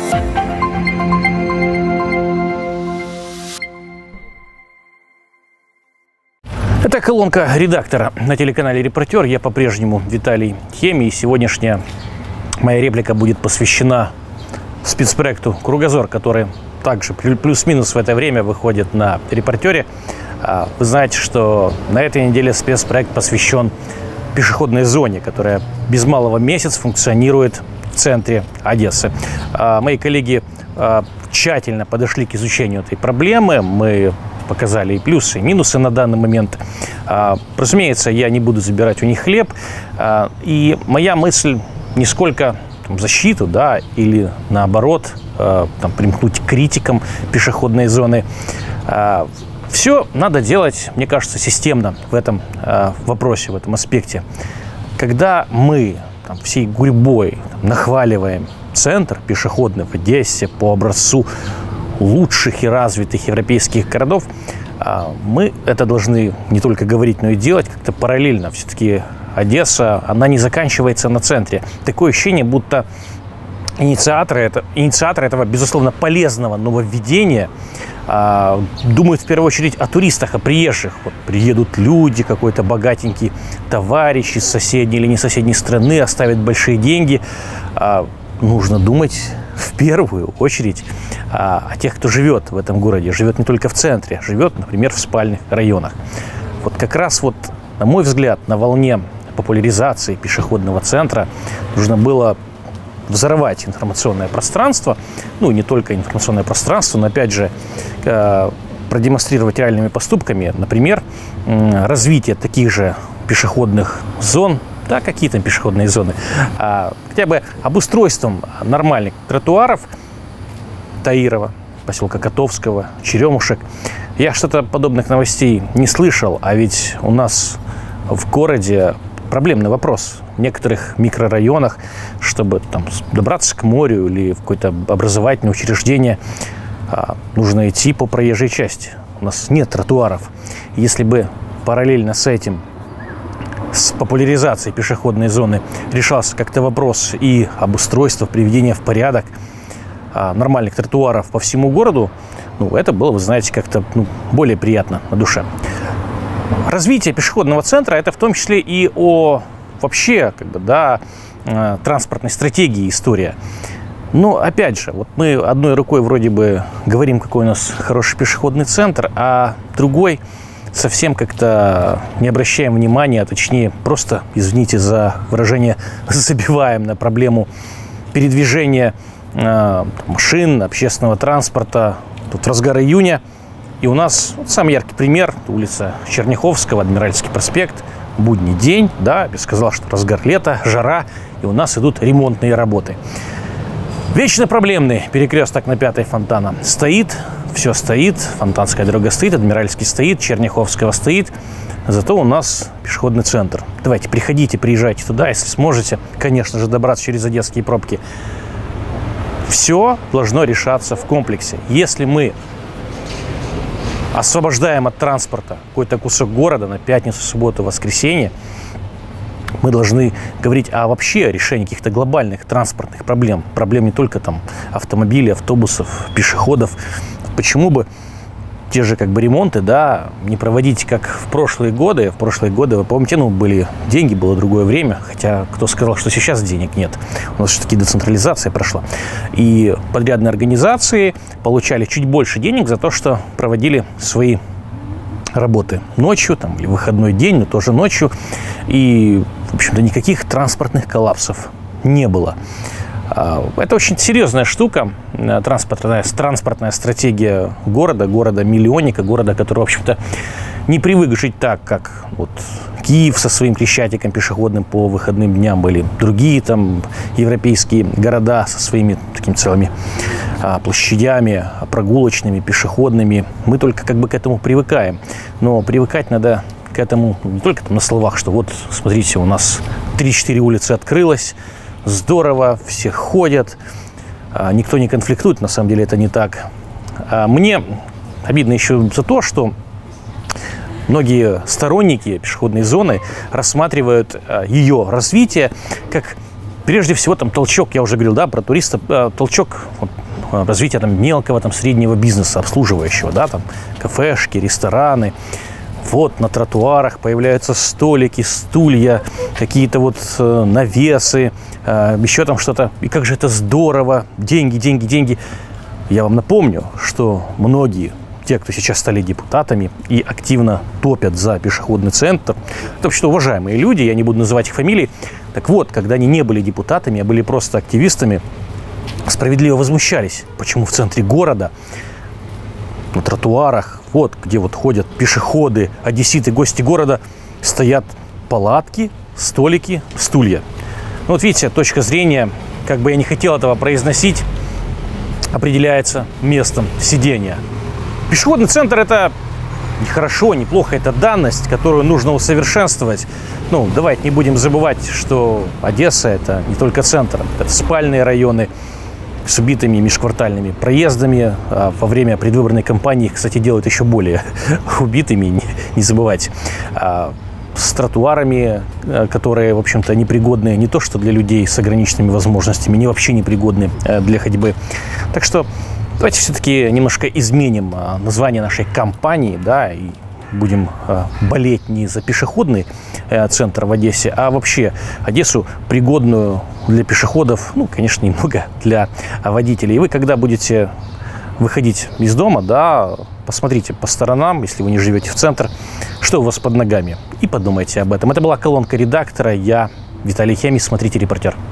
Это колонка редактора на телеканале «Репортер». Я по-прежнему Виталий Хемий. И сегодняшняя моя реплика будет посвящена спецпроекту «Кругозор», который также плюс-минус в это время выходит на «Репортере». Вы знаете, что на этой неделе спецпроект посвящен пешеходной зоне, которая без малого месяц функционирует в центре Одессы. Мои коллеги тщательно подошли к изучению этой проблемы. Мы показали и плюсы, и минусы на данный момент. Разумеется, я не буду забирать у них хлеб. И моя мысль не сколько защиту, да, или наоборот, примкнуть к критикам пешеходной зоны. Все надо делать, мне кажется, системно в этом вопросе, в этом аспекте. Когда мы всей гурьбой нахваливаем центр пешеходный в Одессе по образцу лучших и развитых европейских городов, мы это должны не только говорить, но и делать как-то параллельно. Все-таки Одесса, она не заканчивается на центре. Такое ощущение, будто инициаторы этого, безусловно, полезного нововведения думают в первую очередь о туристах, о приезжих. Вот приедут люди, какой-то богатенький товарищ из соседней или не соседней страны, оставят большие деньги. Нужно думать в первую очередь о тех, кто живет в этом городе, живет не только в центре, живет, например, в спальных районах. Вот как раз, на мой взгляд, на волне популяризации пешеходного центра нужно было взорвать информационное пространство, не только информационное пространство, но, опять же, продемонстрировать реальными поступками, например, развитие таких же пешеходных зон. Да, какие там пешеходные зоны? Хотя бы обустройством нормальных тротуаров Таирова, поселка Котовского, Черемушек. Я что-то подобных новостей не слышал, а ведь у нас в городе проблемный вопрос. В некоторых микрорайонах, чтобы добраться к морю или в какое-то образовательное учреждение, нужно идти по проезжей части. У нас нет тротуаров. Если бы параллельно с этим, с популяризацией пешеходной зоны, решался как-то вопрос и обустройства, приведения в порядок нормальных тротуаров по всему городу, это было, вы знаете, как-то более приятно на душе. Развитие пешеходного центра – это в том числе и о вообще транспортной стратегии история. Но опять же, мы одной рукой вроде бы говорим, какой у нас хороший пешеходный центр, а другой совсем как-то не обращаем внимания, а точнее просто, извините за выражение, забиваем на проблему передвижения машин, общественного транспорта. Тут в разгар июня, и у нас самый яркий пример – улица Черняховского, Адмиральский проспект, будний день, да, я бы сказал, что разгар лета, жара, и у нас идут ремонтные работы. Вечно проблемный перекресток на 5-й Фонтана стоит, все стоит, Фонтанская дорога стоит, Адмиральский стоит, Черняховского стоит, зато у нас пешеходный центр. Давайте, приходите, приезжайте туда, если сможете, конечно же, добраться через одесские пробки. Все должно решаться в комплексе. Если мы освобождаем от транспорта какой-то кусок города на пятницу, субботу, воскресенье, мы должны говорить о вообще решении каких-то глобальных транспортных проблем. Проблем не только автомобилей, автобусов, пешеходов. Почему бы те же ремонты, да, не проводить, как в прошлые годы. В прошлые годы, вы помните, были деньги, было другое время. Хотя, кто сказал, что сейчас денег нет? У нас все-таки децентрализация прошла. И подрядные организации получали чуть больше денег за то, что проводили свои работы ночью, или выходной день, но тоже ночью. И, в общем-то, никаких транспортных коллапсов не было. Это очень серьезная штука, транспортная стратегия города-миллионника, города, который, в общем-то, не привык жить так, как Киев со своим Крещатиком пешеходным по выходным дням, были другие европейские города со своими целыми площадями, прогулочными, пешеходными. Мы только к этому привыкаем. Но привыкать надо к этому не только на словах, что смотрите, у нас 3-4 улицы открылось, здорово, все ходят, никто не конфликтует, на самом деле это не так. Мне обидно еще за то, что многие сторонники пешеходной зоны рассматривают ее развитие как прежде всего там толчок, я уже говорил, да, про туристов, толчок развития там мелкого, там среднего бизнеса, обслуживающего, да, там кафешки, рестораны. Вот на тротуарах появляются столики, стулья, какие-то вот навесы, еще там что-то. И как же это здорово! Деньги, деньги, деньги. Я вам напомню, что многие, те, кто сейчас стали депутатами и активно топят за пешеходный центр, это вообще уважаемые люди, я не буду называть их фамилии. Так вот, когда они не были депутатами, а были просто активистами, справедливо возмущались, почему в центре города, на тротуарах, вот где вот ходят пешеходы, одесситы, гости города, стоят палатки, столики, стулья. Ну, вот видите, точка зрения, как бы я не хотел этого произносить, определяется местом сидения. Пешеходный центр – это не хорошо, не плохо, это данность, которую нужно усовершенствовать. Ну, давайте не будем забывать, что Одесса – это не только центр, это спальные районы с убитыми межквартальными проездами. А во время предвыборной кампании, кстати, делают еще более убитыми, не забывайте. С тротуарами, которые, в общем-то, непригодны не то что для людей с ограниченными возможностями, они вообще непригодны для ходьбы. Так что давайте все-таки немножко изменим название нашей кампании, да, и будем болеть не за пешеходный центр в Одессе, а вообще Одессу пригодную для пешеходов, ну, конечно, немного для водителей. И вы, когда будете выходить из дома, да, посмотрите по сторонам, если вы не живете в центр, что у вас под ногами, и подумайте об этом. Это была колонка редактора. Я Виталий Хемий. Смотрите «Репортер».